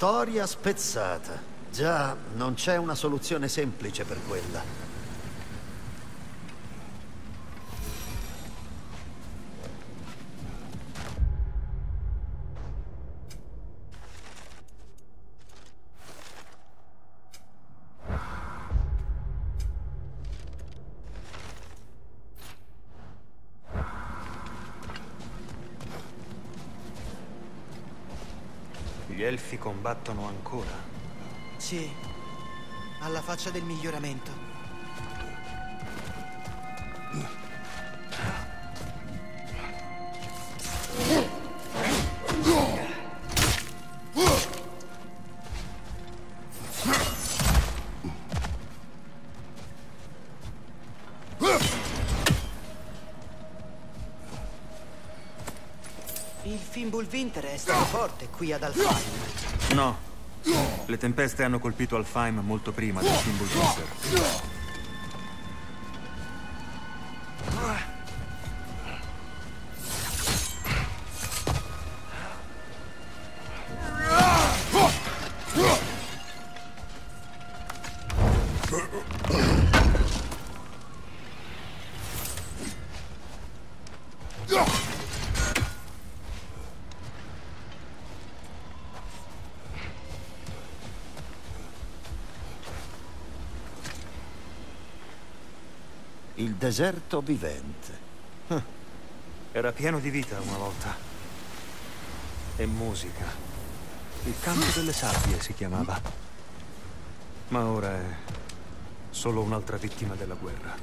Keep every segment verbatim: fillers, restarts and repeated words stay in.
Storia spezzata. Già, non c'è una soluzione semplice per quella. Gli elfi combattono ancora. Sì, alla faccia del miglioramento. Il Fimbulwinter è stato forte qui ad Alfheim. No. Le tempeste hanno colpito Alfheim molto prima del Fimbulwinter. Il deserto vivente. Era pieno di vita una volta. E musica. Il campo delle sabbie si chiamava. Ma ora è solo un'altra vittima della guerra.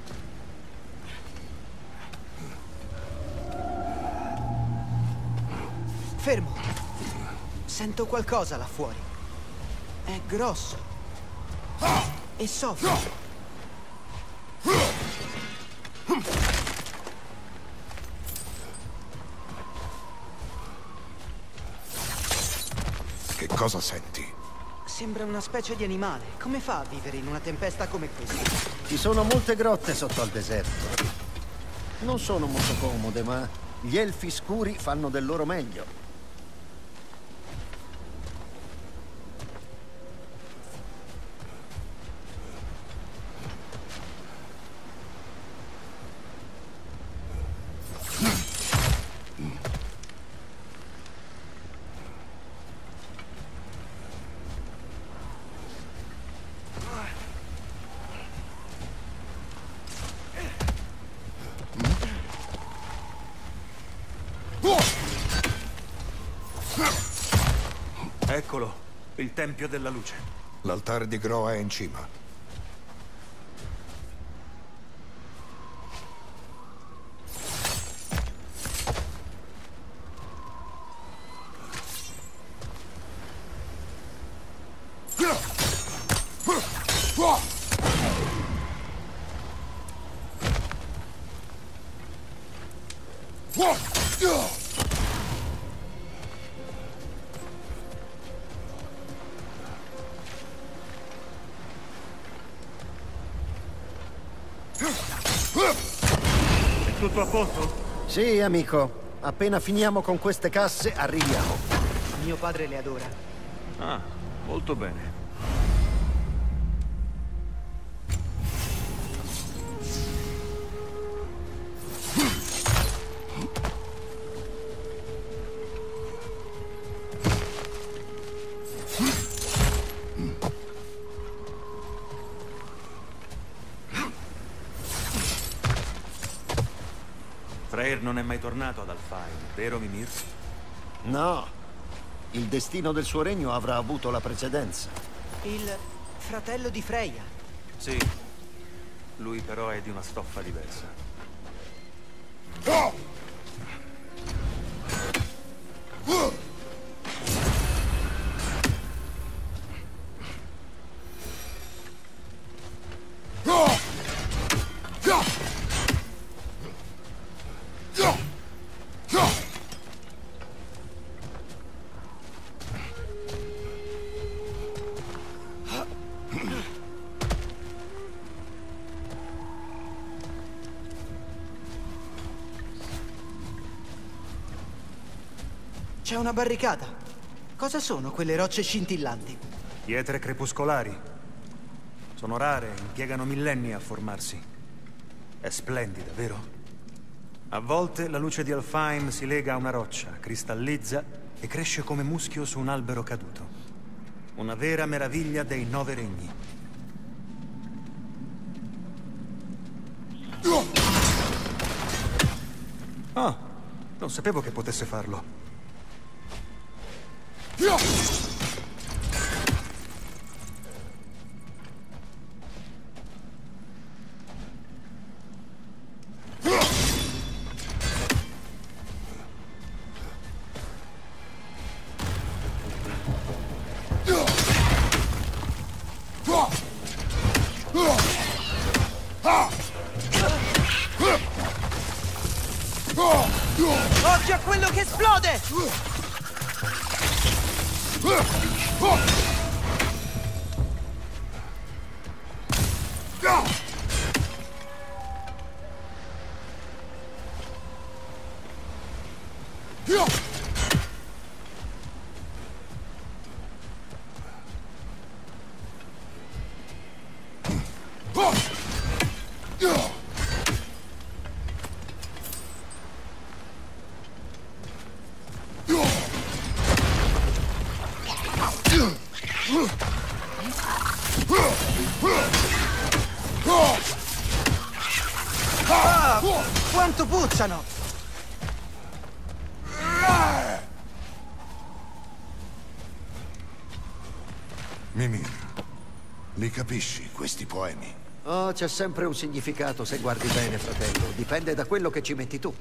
Fermo! Sento qualcosa là fuori. È grosso. E soffre. Che cosa senti? Sembra una specie di animale. Come fa a vivere in una tempesta come questa? Ci sono molte grotte sotto al deserto. Non sono molto comode, ma gli elfi scuri fanno del loro meglio. Eccolo, il Tempio della Luce. L'altare di Groa è in cima. È tutto a posto? Sì, amico. Appena finiamo con queste casse, arriviamo. Mio padre le adora. Ah, molto bene. Freyr non è mai tornato ad Alfheim, vero Mimir? No. Il destino del suo regno avrà avuto la precedenza. Il fratello di Freya. Sì. Lui però è di una stoffa diversa. C'è una barricata. Cosa sono quelle rocce scintillanti? Pietre crepuscolari. Sono rare, impiegano millenni a formarsi. È splendida, vero? A volte la luce di Alfheim si lega a una roccia, cristallizza e cresce come muschio su un albero caduto. Una vera meraviglia dei nove regni. Ah, non sapevo che potesse farlo. Occhio a quello che esplode! Ah, quanto puzzano! Mimir, li capisci questi poemi? Oh, c'è sempre un significato se guardi bene, fratello. Dipende da quello che ci metti tu.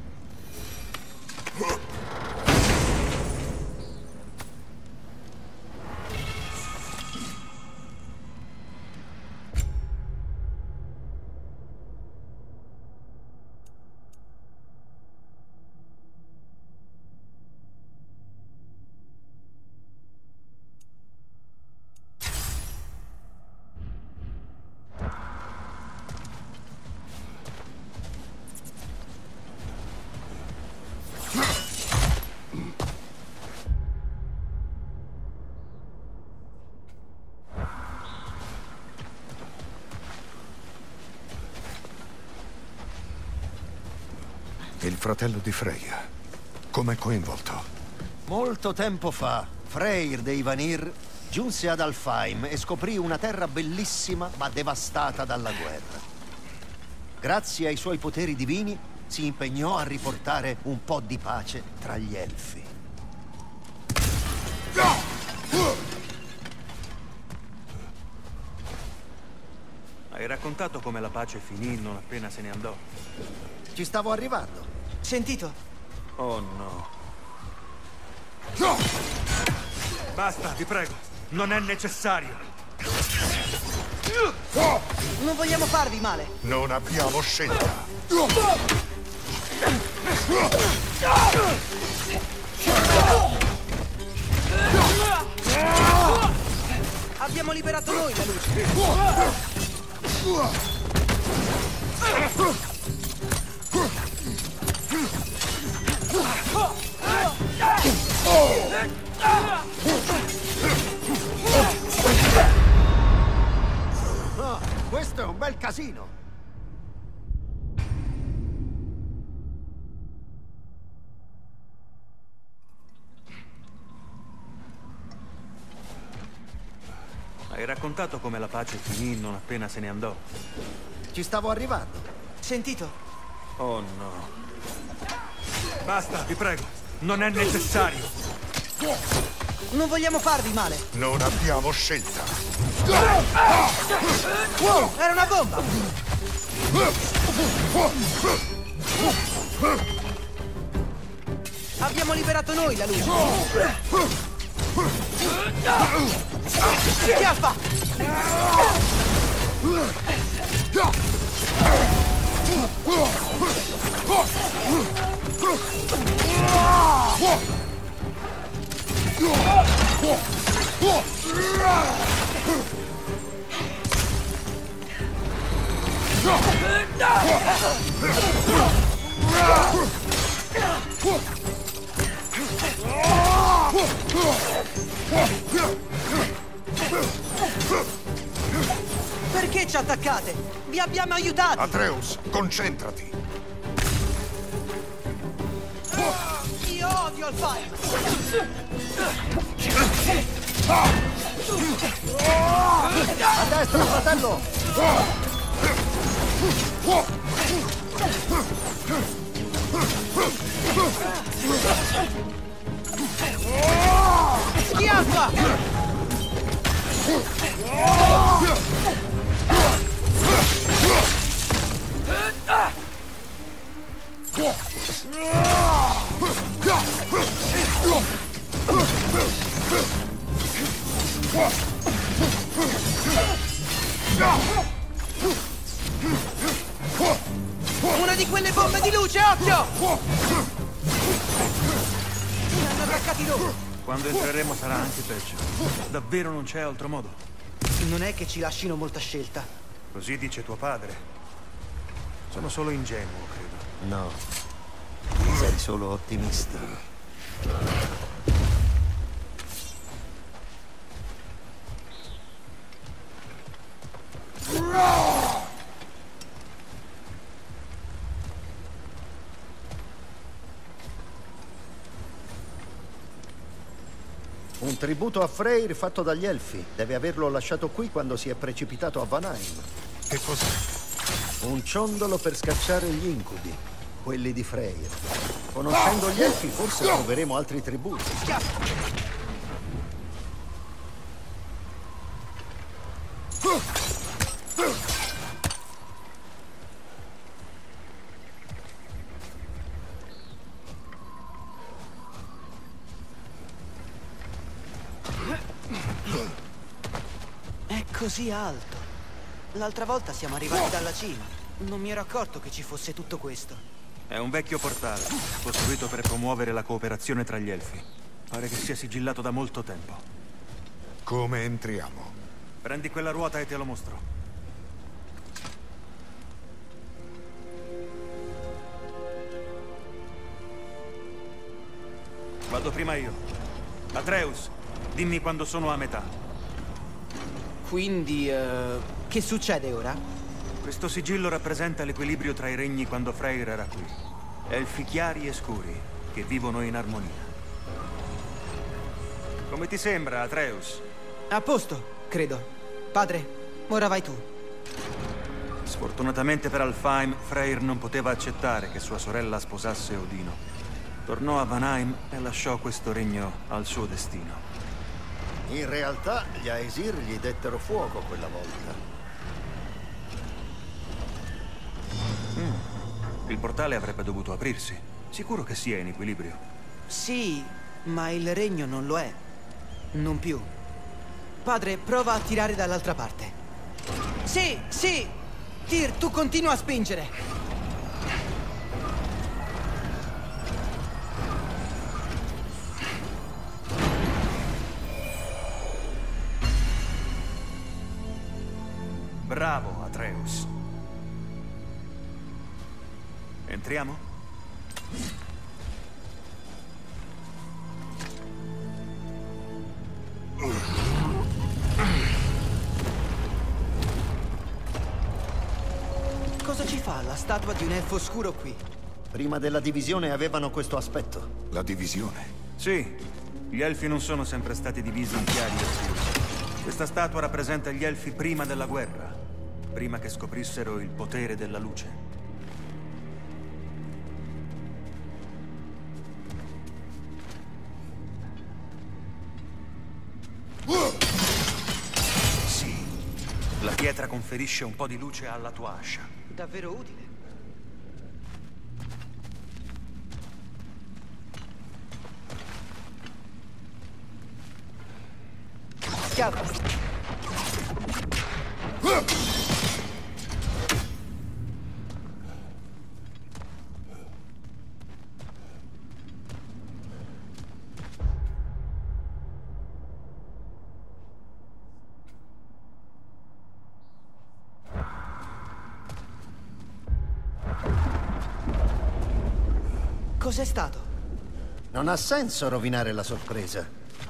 Il fratello di Freya. Com'è coinvolto? Molto tempo fa, Freyr dei Vanir giunse ad Alfheim e scoprì una terra bellissima ma devastata dalla guerra. Grazie ai suoi poteri divini si impegnò a riportare un po' di pace tra gli elfi. Hai raccontato come la pace finì non appena se ne andò. Ci stavo arrivando. Sentito? Oh no. Basta, vi prego. Non è necessario. Non vogliamo farvi male. Non abbiamo scelta. Abbiamo liberato noi la luce. Oh, questo è un bel casino. Hai raccontato come la pace finì non appena se ne andò. Ci stavo arrivando. Sentito? Oh no. Basta, vi prego. Non è necessario. Non vogliamo farvi male. Non abbiamo scelta. Wow, era una bomba! Abbiamo liberato noi la luce. Schiaffa! Perché ci attaccate? Vi abbiamo aiutati! Atreus, concentrati! Io odio il fire! A destra, fratello! Schiaffa! Una di quelle bombe di luce, occhio! Mi hanno attaccati loro! Quando entreremo sarà anche peggio. Davvero non c'è altro modo. Non è che ci lasciano molta scelta. Così dice tuo padre. Sono solo ingenuo, credo. No, sei solo ottimista. Un tributo a Freyr fatto dagli Elfi. Deve averlo lasciato qui quando si è precipitato a Vanaheim. Che cos'è? Un ciondolo per scacciare gli incubi, quelli di Freyr. Conoscendo gli Elfi forse troveremo altri tributi. È così alto. L'altra volta siamo arrivati dalla cima. Non mi ero accorto che ci fosse tutto questo. È un vecchio portale, costruito per promuovere la cooperazione tra gli Elfi. Pare che sia sigillato da molto tempo. Come entriamo? Prendi quella ruota e te lo mostro. Vado prima io. Atreus, dimmi quando sono a metà. Quindi, uh, che succede ora? Questo sigillo rappresenta l'equilibrio tra i regni quando Freyr era qui. Elfi chiari e scuri, che vivono in armonia. Come ti sembra, Atreus? A posto, credo. Padre, ora vai tu. Sfortunatamente per Alfheim, Freyr non poteva accettare che sua sorella sposasse Odino. Tornò a Vanaheim e lasciò questo regno al suo destino. In realtà gli Aesir gli dettero fuoco quella volta. Mm. Il portale avrebbe dovuto aprirsi. Sicuro che sia in equilibrio. Sì, ma il regno non lo è. Non più. Padre, prova a tirare dall'altra parte. Sì, sì! Tyr, tu continua a spingere! Bravo, Atreus. Entriamo? Cosa ci fa la statua di un elfo oscuro qui? Prima della divisione avevano questo aspetto. La divisione? Sì. Gli elfi non sono sempre stati divisi in chiari e scuri. Questa statua rappresenta gli elfi prima della guerra, prima che scoprissero il potere della luce. Sì, la pietra conferisce un po' di luce alla tua ascia. Davvero utile. Schiava. Cos'è stato? Non ha senso rovinare la sorpresa.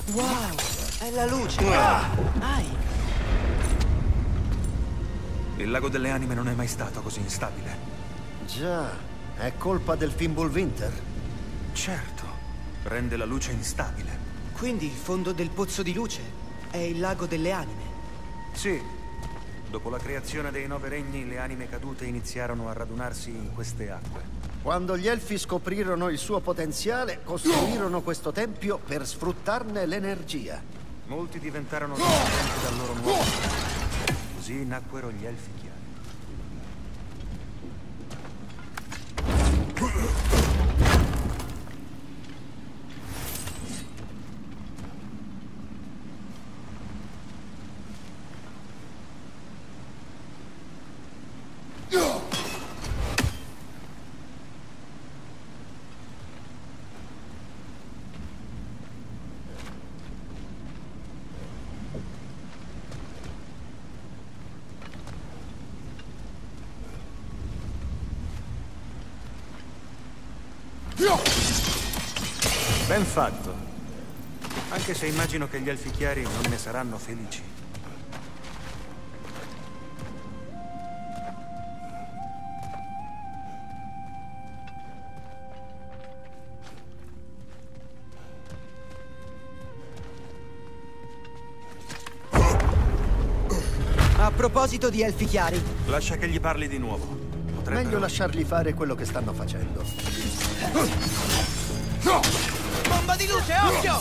Wow, è la luce. Ah, Ai. Il lago delle anime non è mai stato così instabile. Già, è colpa del Fimbulwinter. Certo, rende la luce instabile. Quindi il fondo del pozzo di luce è il lago delle anime. Sì, dopo la creazione dei nove regni, le anime cadute iniziarono a radunarsi in queste acque. Quando gli elfi scoprirono il suo potenziale, costruirono questo tempio per sfruttarne l'energia. Molti diventarono dipendenti dal loro nuovo potere. Così nacquero gli elfi chiari. Ben fatto. Anche se immagino che gli elfi chiari non ne saranno felici. A proposito di elfi chiari, Lascia che gli parli di nuovo. Potrebbero... Meglio lasciarli fare quello che stanno facendo. bomba di luce, occhio!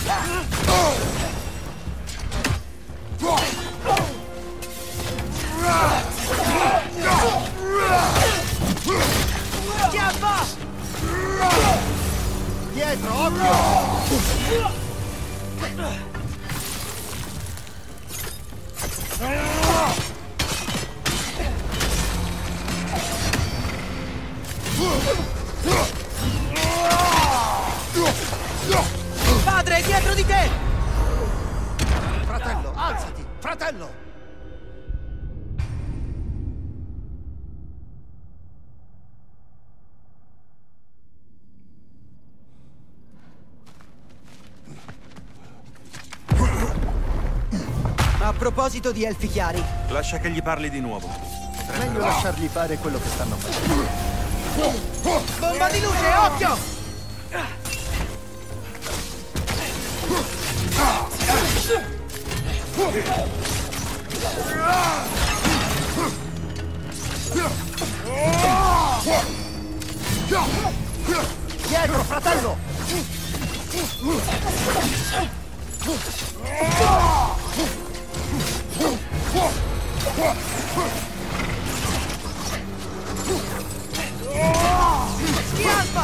Schiaffa! Dietro, occhio! Padre, dietro di te! Fratello, alzati! Fratello! A proposito di elfi chiari, Lascia che gli parli di nuovo. Meglio lasciarli fare quello che stanno facendo. bomba di luce, occhio! Dietro, fratello! Schiaffa!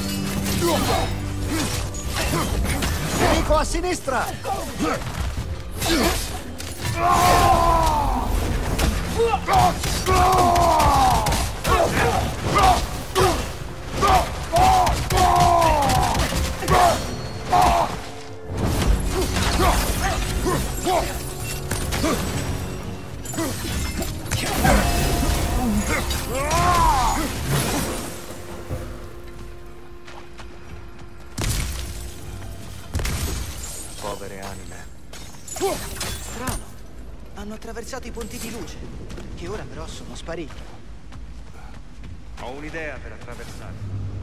Nemico a sinistra! Povere anime. Strano. Hanno attraversato i ponti di luce, che ora però sono spariti. Ho un'idea per attraversare.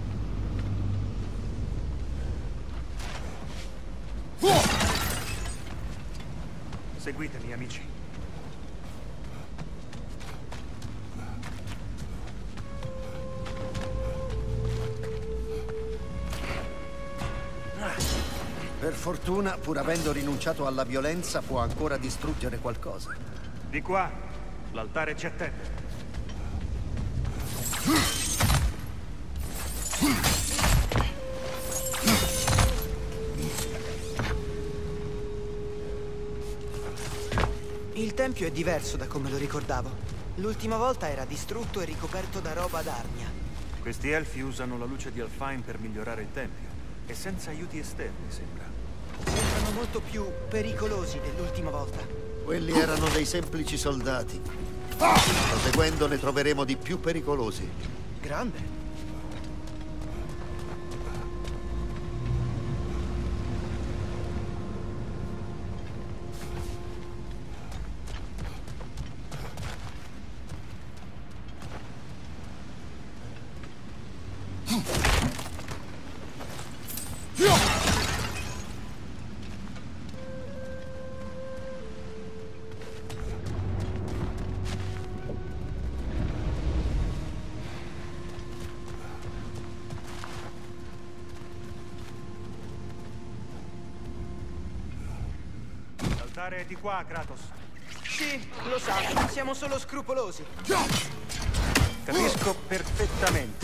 Seguitemi, amici. Per fortuna, pur avendo rinunciato alla violenza, può ancora distruggere qualcosa. Di qua, l'altare ci attende. Il tempio è diverso da come lo ricordavo. L'ultima volta era distrutto e ricoperto da roba d'Arnia. Questi elfi usano la luce di Alfheim per migliorare il tempio. E senza aiuti esterni, sembra. Sembrano molto più pericolosi dell'ultima volta. Quelli erano dei semplici soldati. Proseguendo ne troveremo di più pericolosi. Grande. L'altare è di qua, Kratos. Sì, lo sa, siamo solo scrupolosi. Capisco perfettamente.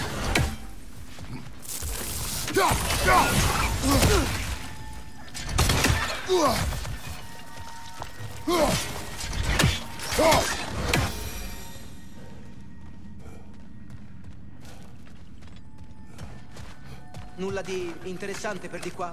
Nulla di interessante per di qua?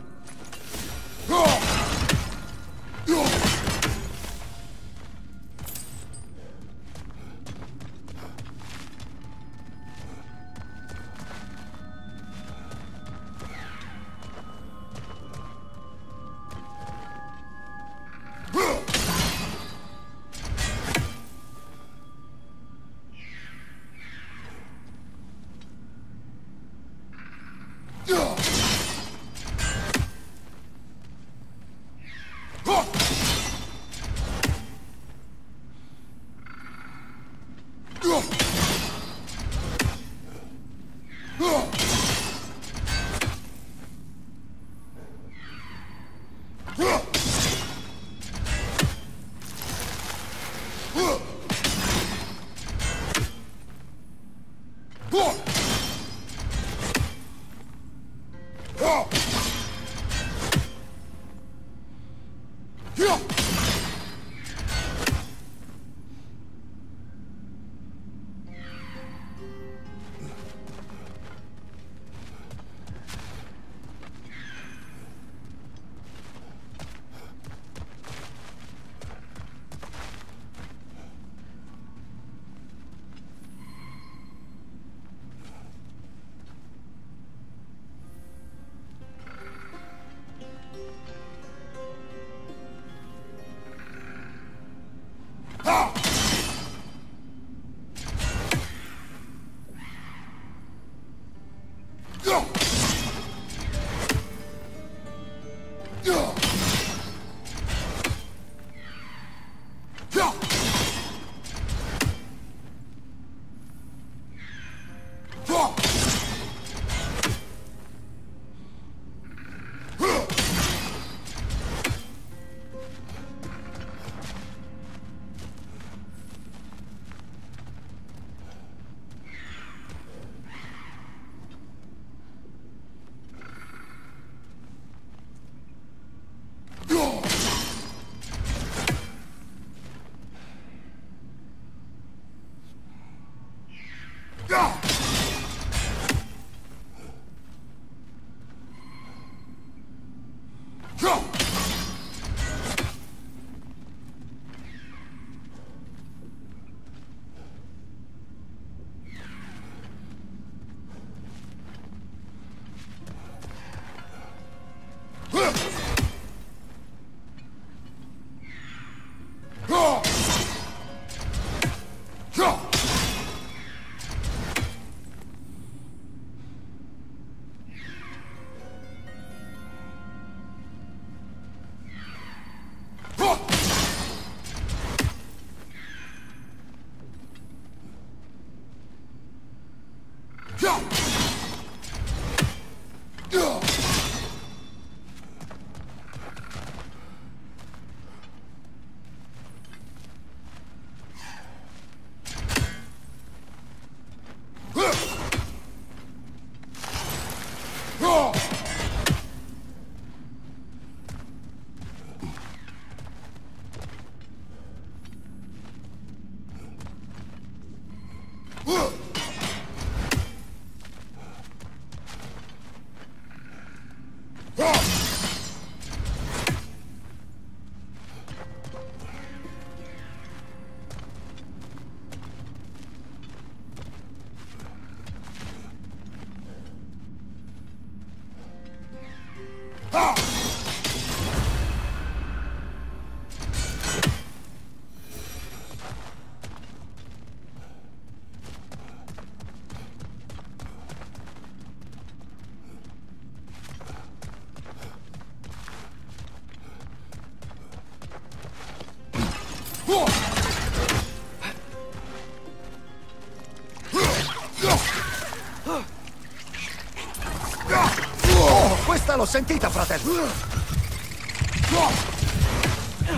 Oh, questa l'ho sentita, fratello!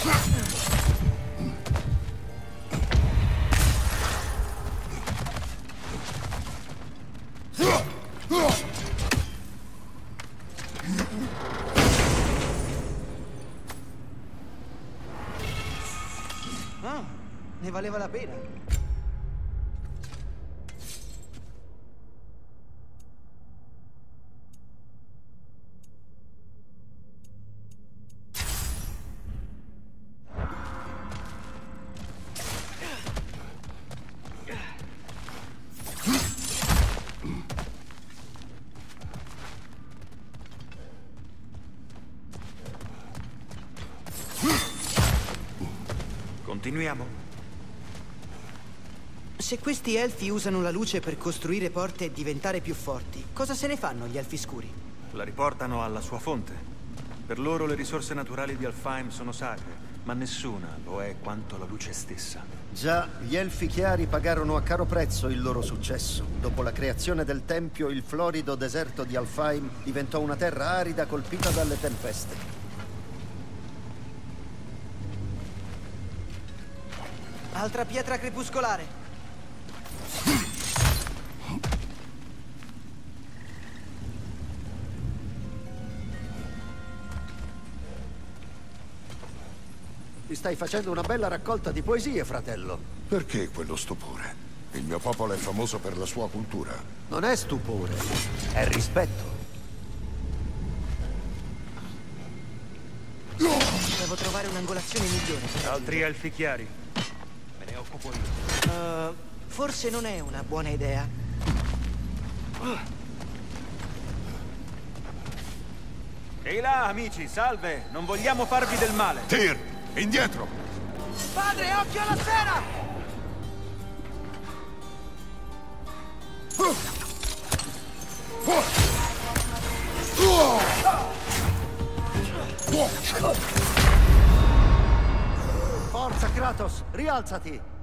Ah, ne valeva la pena. Continuiamo. Se questi elfi usano la luce per costruire porte e diventare più forti, cosa se ne fanno gli elfi scuri? La riportano alla sua fonte. Per loro le risorse naturali di Alfheim sono sacre, ma nessuna lo è quanto la luce stessa. Già, gli elfi chiari pagarono a caro prezzo il loro successo. Dopo la creazione del tempio, il florido deserto di Alfheim diventò una terra arida colpita dalle tempeste. Altra pietra crepuscolare. Ti stai facendo una bella raccolta di poesie, fratello. Perché quello stupore? Il mio popolo è famoso per la sua cultura. Non è stupore, è rispetto. Devo trovare un'angolazione migliore. Altri elfi chiari. Me ne occupo io. Uh, forse non è una buona idea. Ehi là, amici, salve! Non vogliamo farvi del male. Tyr, indietro! Padre, occhio alla sfera! Forza, Kratos, rialzati!